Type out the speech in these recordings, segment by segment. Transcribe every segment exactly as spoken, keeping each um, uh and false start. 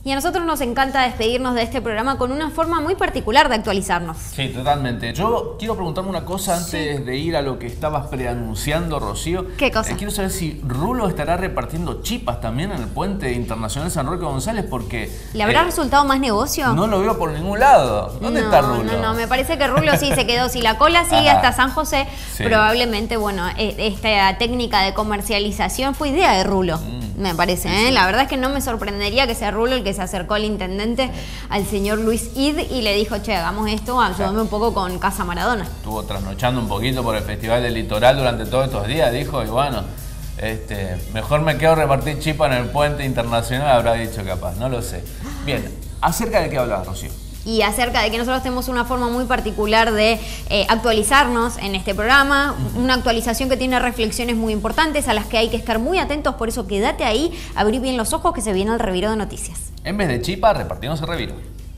Y a nosotros nos encanta despedirnos de este programa con una forma muy particular de actualizarnos. Sí, totalmente. Yo quiero preguntarme una cosa antes sí. de ir a lo que estabas preanunciando, Rocío. ¿Qué cosa? Eh, quiero saber si Rulo estará repartiendo chipas también en el puente internacional San Roque González, porque... ¿Le habrá eh, resultado más negocio? No lo veo por ningún lado. ¿Dónde no, está Rulo? No, no, me parece que Rulo sí se quedó. Si la cola sigue Ajá. hasta San José, sí. probablemente, bueno, esta técnica de comercialización fue idea de Rulo. Mm. Me parece, ¿eh? La verdad es que no me sorprendería que sea Rulo el que se acercó al intendente, al señor Luis Id, y le dijo, che, hagamos esto, ayúdame un poco con Casa Maradona. Estuvo trasnochando un poquito por el Festival del Litoral durante todos estos días, dijo, y bueno, este, mejor me quedo a repartir chipa en el puente internacional, habrá dicho capaz, no lo sé. Bien, ¿acerca de qué hablabas, Rocío? Y acerca de que nosotros tenemos una forma muy particular de eh, actualizarnos en este programa, una actualización que tiene reflexiones muy importantes a las que hay que estar muy atentos, por eso quédate ahí, abrí bien los ojos que se viene el reviro de noticias. En vez de chipa, repartimos el reviro.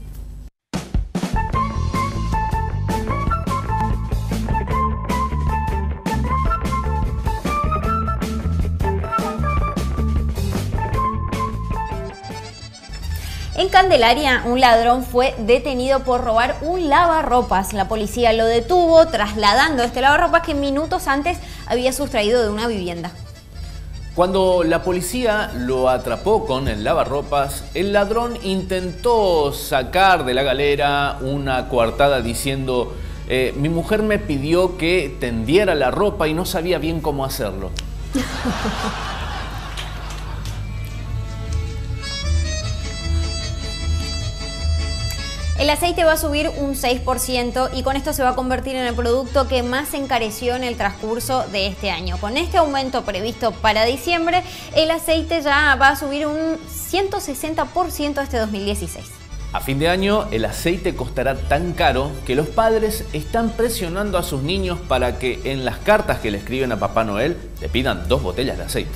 En Candelaria, un ladrón fue detenido por robar un lavarropas. La policía lo detuvo trasladando este lavarropas que minutos antes había sustraído de una vivienda. Cuando la policía lo atrapó con el lavarropas, el ladrón intentó sacar de la galera una coartada diciendo eh, mi mujer me pidió que tendiera la ropa y no sabía bien cómo hacerlo. El aceite va a subir un seis por ciento y con esto se va a convertir en el producto que más se encareció en el transcurso de este año. Con este aumento previsto para diciembre, el aceite ya va a subir un ciento sesenta por ciento este dos mil dieciséis. A fin de año, el aceite costará tan caro que los padres están presionando a sus niños para que en las cartas que le escriben a Papá Noel le pidan dos botellas de aceite.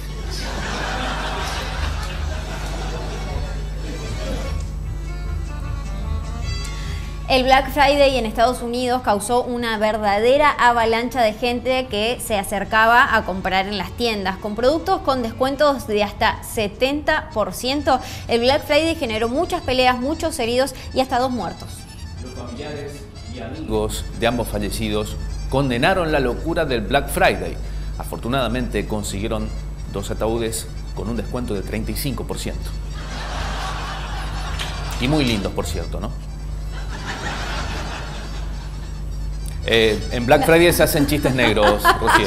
El Black Friday en Estados Unidos causó una verdadera avalancha de gente que se acercaba a comprar en las tiendas. Con productos con descuentos de hasta setenta por ciento, el Black Friday generó muchas peleas, muchos heridos y hasta dos muertos. Los familiares y amigos de ambos fallecidos condenaron la locura del Black Friday. Afortunadamente consiguieron dos ataúdes con un descuento de treinta y cinco por ciento. Y muy lindos, por cierto, ¿no? Eh, en Black Friday se hacen chistes negros, Rocío.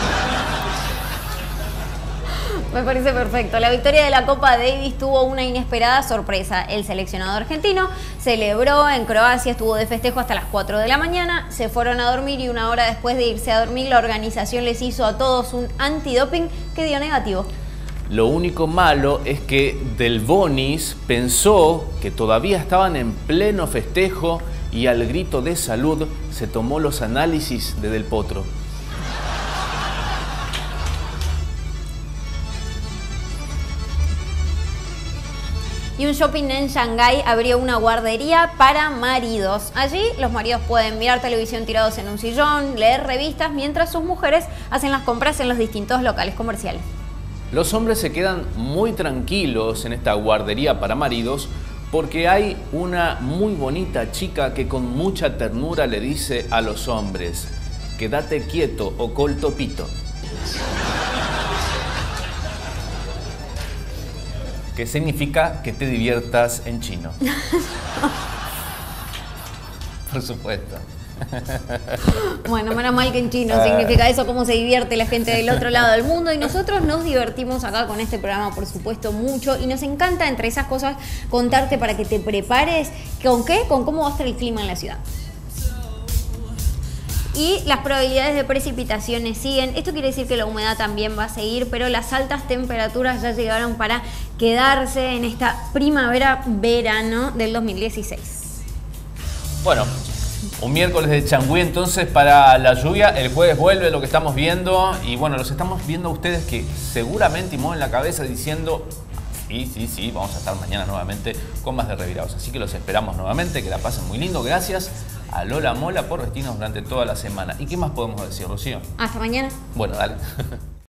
Me parece perfecto. La victoria de la Copa Davis tuvo una inesperada sorpresa. El seleccionado argentino celebró en Croacia, estuvo de festejo hasta las cuatro de la mañana, se fueron a dormir y una hora después de irse a dormir la organización les hizo a todos un antidoping que dio negativo. Lo único malo es que Del Bonis pensó que todavía estaban en pleno festejo y al grito de salud se tomó los análisis de Del Potro. Y un shopping en Shanghái abrió una guardería para maridos. Allí los maridos pueden mirar televisión tirados en un sillón, leer revistas, mientras sus mujeres hacen las compras en los distintos locales comerciales. Los hombres se quedan muy tranquilos en esta guardería para maridos porque hay una muy bonita chica que con mucha ternura le dice a los hombres: quédate quieto o colto pito. Que significa que te diviertas en chino. Por supuesto. Bueno, menos mal que en chino significa eso, cómo se divierte la gente del otro lado del mundo. Y nosotros nos divertimos acá con este programa, por supuesto, mucho. Y nos encanta, entre esas cosas, contarte para que te prepares. ¿Con qué? Con cómo va a estar el clima en la ciudad. Y las probabilidades de precipitaciones siguen. Esto quiere decir que la humedad también va a seguir, pero las altas temperaturas ya llegaron para quedarse en esta primavera-verano del dos mil dieciséis. Bueno, un miércoles de changüí entonces para la lluvia. El jueves vuelve lo que estamos viendo. Y bueno, los estamos viendo a ustedes que seguramente mueven la cabeza diciendo: sí, sí, sí, vamos a estar mañana nuevamente con más de Revirados. Así que los esperamos nuevamente, que la pasen muy lindo. Gracias a Lola Mola por vestirnos durante toda la semana. ¿Y qué más podemos decir, Rocío? Hasta mañana. Bueno, dale.